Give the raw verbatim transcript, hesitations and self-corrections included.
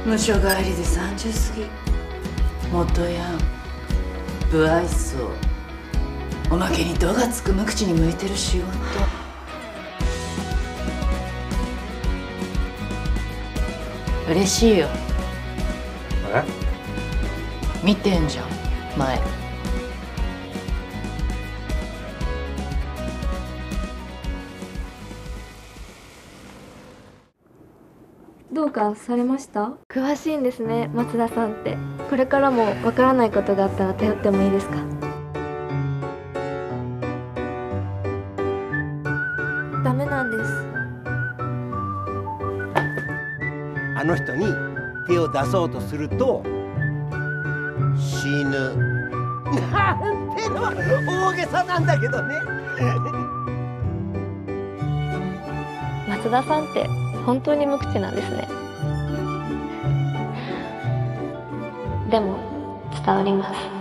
無所帰りでさんじゅう過ぎ、元ヤン、不愛想、おまけに度がつく無口に向いてる仕事。嬉しいよ。 え？ 見てんじゃん前。 どうかされました？詳しいんですね、松田さんって。これからもわからないことがあったら頼ってもいいですか？ダメなんです。 あの人に手を出そうとすると死ぬ。なんてのは大げさなんだけどね。 松田さんって本当に無口なんですね。でも伝わります。